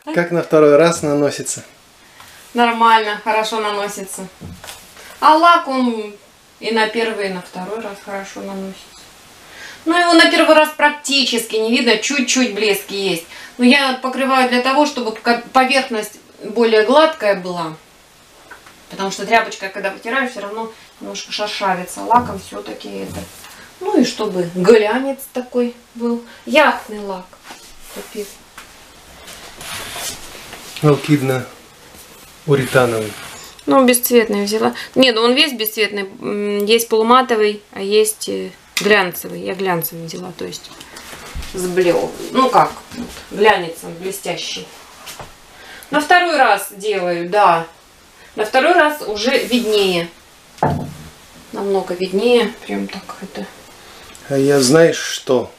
Как на второй раз наносится? Нормально, хорошо наносится. А лак он и на первый, и на второй раз хорошо наносится. Ну, его на первый раз практически не видно, чуть-чуть блески есть. Но я покрываю для того, чтобы поверхность более гладкая была. Потому что тряпочкой, когда вытираешь, все равно немножко шершавится. Лаком все-таки это. Ну и чтобы глянец такой был. Яхтный лак купил. Алкидно уретановый. Ну, бесцветный взяла. Нет, он весь бесцветный. Есть полуматовый, а есть глянцевый. Я глянцевый взяла, то есть с блёв. Ну как, глянец он блестящий. На второй раз делаю, да. На второй раз уже виднее. Намного виднее. Прям так это. А я знаешь что?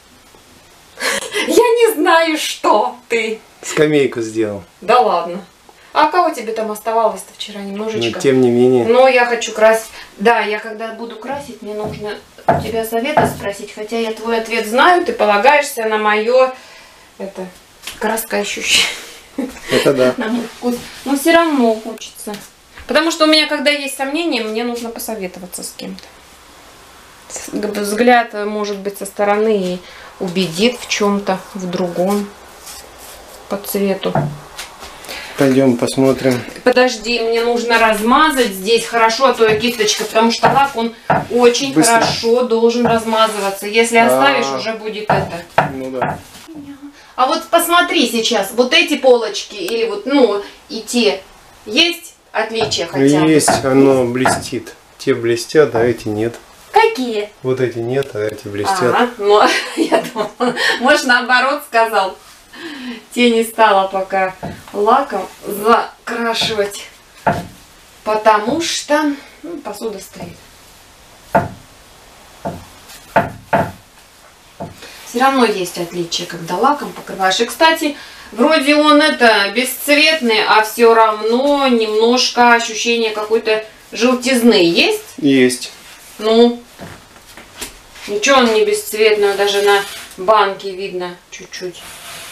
Я не знаю, что ты. Скамейку сделал. Да ладно. А кого тебе там оставалось-то вчера немножечко? Но тем не менее. Но я хочу красить. Да, я когда буду красить, мне нужно у тебя совета спросить. Хотя я твой ответ знаю, ты полагаешься на мое краска ощущение. Это да. На мой вкус. Но все равно хочется. Потому что у меня, когда есть сомнения, мне нужно посоветоваться с кем-то. Взгляд, может быть, со стороны и убедит в чем-то, в другом по цвету. Пойдем посмотрим. Подожди, мне нужно размазать здесь хорошо, а то я кисточкой, потому что лак, он очень быстро. Хорошо должен размазываться. Если оставишь, уже будет это. Ну да. А вот посмотри сейчас, вот эти полочки или вот, ну, и те, есть отличия хотя бы? Есть, оно блестит. Те блестят, а эти нет. Какие? Вот эти нет, а эти блестят. Ага, ну, я думала, может, наоборот сказал. Те не стала пока лаком закрашивать, потому что посуда стоит. Все равно есть отличие, когда лаком покрываешь. И, кстати, вроде он бесцветный, а все равно немножко ощущение какой-то желтизны есть? Есть. Ну, ничего он не бесцветный, даже на банке видно чуть-чуть.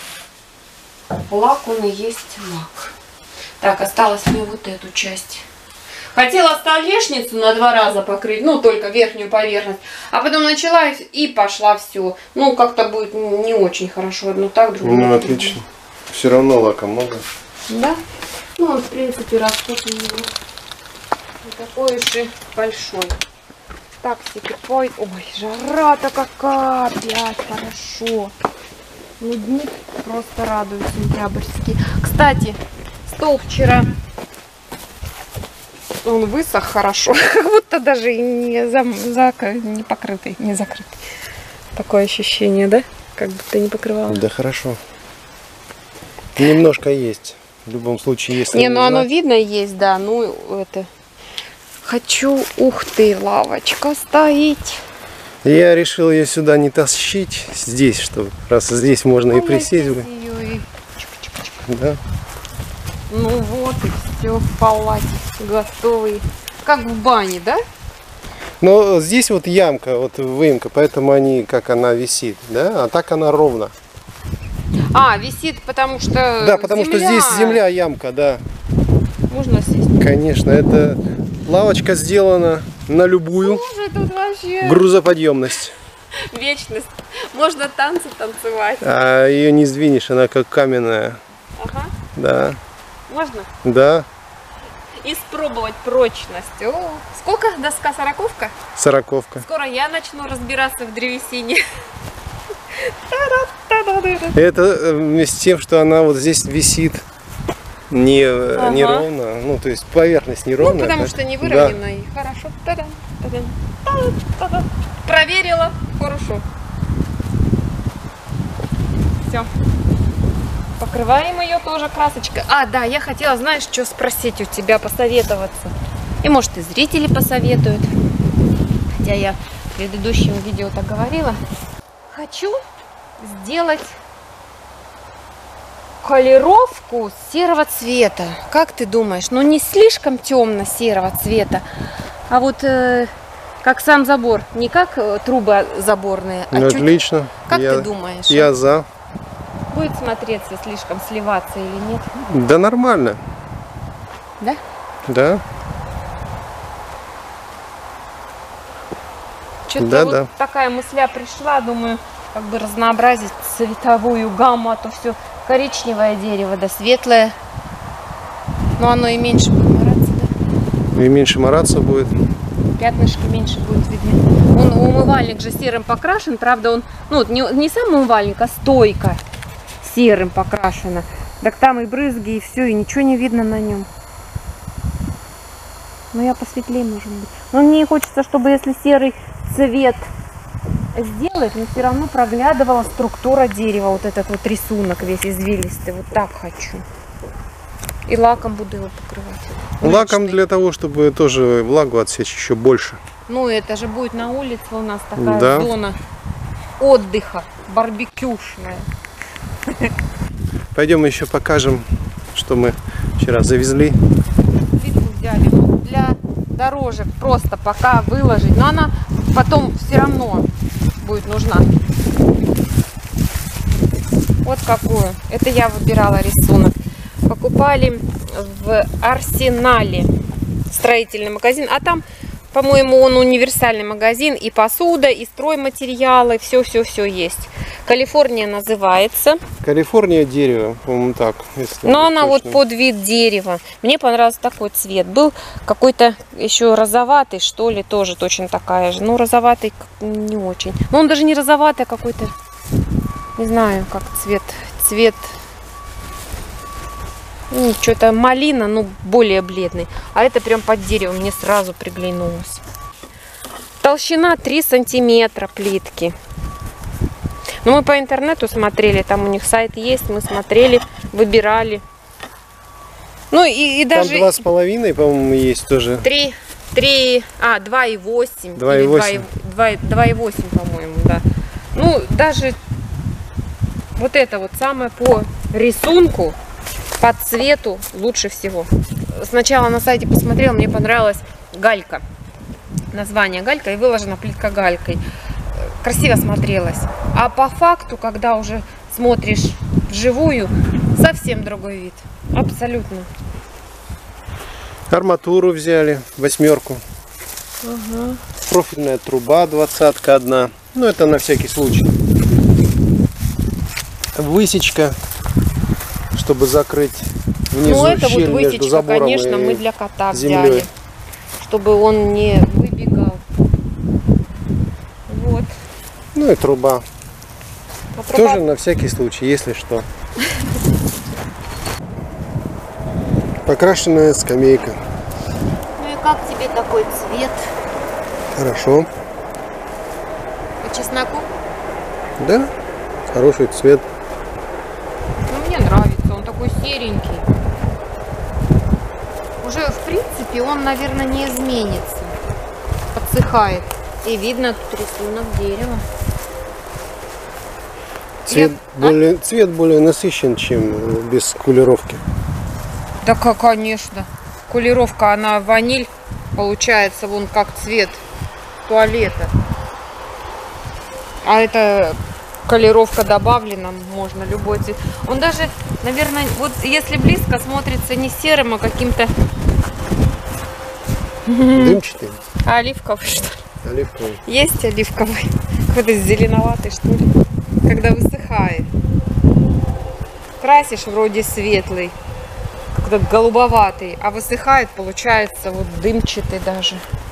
Лак он и есть лак. Так, осталось мне вот эту часть. Хотела столешницу на 2 раза покрыть, ну только верхнюю поверхность. А потом начала и пошла все. Ну как-то будет не очень хорошо. Одно так, другое. Ну отлично. Все равно лака много. Да? Ну он в принципе расход у него не такой уж и большой. Так, ой, жара-то какая, опять хорошо. Ну, дни просто радуют сентябрьские. Кстати, стол вчера, он высох хорошо, как будто даже и не покрытый, не закрытый. Такое ощущение, да? Как будто не покрывало. Да хорошо. Немножко есть. В любом случае, если... Не, ну оно видно есть, да. Ну, это... Хочу... Ух ты, лавочка стоит. Я решил ее сюда не тащить, здесь, чтобы раз здесь можно и присесть. Да. Ну вот и все в палате готовый. Как в бане, да? Но здесь вот ямка, вот выемка, поэтому как она висит, да? А так она ровно. А, висит, потому что да, потому что здесь земля, ямка, да. Можно сесть? Конечно, это лавочка сделана на любую тут вообще грузоподъемность. Вечность. Можно танцы танцевать. А ее не сдвинешь, она как каменная. Ага. Да. Можно? Да. Испробовать прочность. О, сколько доска? 40-ка? 40-ка. Скоро я начну разбираться в древесине. Это вместе с тем, что она вот здесь висит не ровно, ну то есть поверхность не ровная. Ну, потому что не выровнена, да. И хорошо. Проверила, хорошо. Все. Покрываем ее тоже красочкой. А, да, я хотела, знаешь, что спросить у тебя, посоветоваться. И может и зрители посоветуют. Хотя я в предыдущем видео так говорила. Хочу сделать колеровку серого цвета. Как ты думаешь? Ну не слишком темно-серого цвета, а вот как сам забор. Не как трубы заборные, а ну, чуть... отлично. Как ты думаешь? Я за. будет смотреться слишком, сливаться или нет? Да нормально. Да? Да. Что-то вот такая мысля пришла, думаю, как бы разнообразить цветовую гамму, а то все коричневое дерево, да светлое. Но оно и меньше будет мораться, да? И меньше мораться будет. Пятнышки меньше будет видно. Он умывальник же серым покрашен, правда он, ну не сам умывальник, а стойка серым покрашена. Так там и брызги, и все, и ничего не видно на нем. Но я посветлее, может быть. Но мне хочется, чтобы если серый цвет сделать, но все равно проглядывала структура дерева, вот этот вот рисунок весь извилистый. Вот так хочу. И лаком буду его покрывать. Лаком для того, чтобы тоже влагу отсечь еще больше. Ну, это же будет на улице у нас такая зона отдыха, барбекюшная. Пойдем еще покажем, что мы вчера завезли. Плитку взяли для дорожек, просто пока выложить. Но она потом все равно будет нужна. Вот какую. Это я выбирала рисунок. Покупали в Арсенале строительный магазин, а там, по-моему, он универсальный магазин, и посуда, и стройматериалы, все есть. Калифорния называется. Калифорния дерево, по-моему, так. Но она точно. Вот под вид дерева. Мне понравился такой цвет. Был какой-то еще розоватый, что ли, тоже точно такая же. Ну, розоватый не очень. Но он даже не розоватый, а какой-то, не знаю, как цвет. Ну, что-то малина, ну, более бледный. А это прям под деревом мне сразу приглянулось. Толщина 3 сантиметра плитки. Ну, мы по интернету смотрели, там у них сайт есть, мы смотрели, выбирали. Ну, и даже... Там 2,5, по-моему, есть тоже. 2,8. 2,8, по-моему, да. Ну, даже вот это вот самое по рисунку, по цвету лучше всего. Сначала на сайте посмотрела, мне понравилась галька. Название галька, и выложена плитка галькой. Красиво смотрелась. А по факту, когда уже смотришь вживую, совсем другой вид. Абсолютно. Арматуру взяли, 8. Угу. Профильная труба 20-ка одна. Ну, это на всякий случай. Высечка, чтобы закрыть внизу это щель вот между высечка, забором конечно, и мы для кота землей. взяли, чтобы он не выбегал. Вот. Ну и труба. А труба... Тоже на всякий случай, если что. Покрашенная скамейка. Ну и как тебе такой цвет? Хорошо. По чесноку? Да, хороший цвет. Ну, мне нравится, он такой серенький. Уже, в принципе, он, наверное, не изменится. Подсыхает. И видно тут рисунок дерева. Цвет более насыщен, чем без кулировки. Да, конечно. Кулировка, она ваниль, получается, вон как цвет туалета. А это колеровка добавлена, можно любой цвет. Он даже, наверное, вот если близко, смотрится не серым, а каким-то... Дымчатый. Оливковый, что ли? Оливковый. Есть оливковый. Какой-то зеленоватый, что ли. Когда высыхает. Красишь, вроде светлый. Как-то голубоватый. А высыхает, получается, вот дымчатый даже.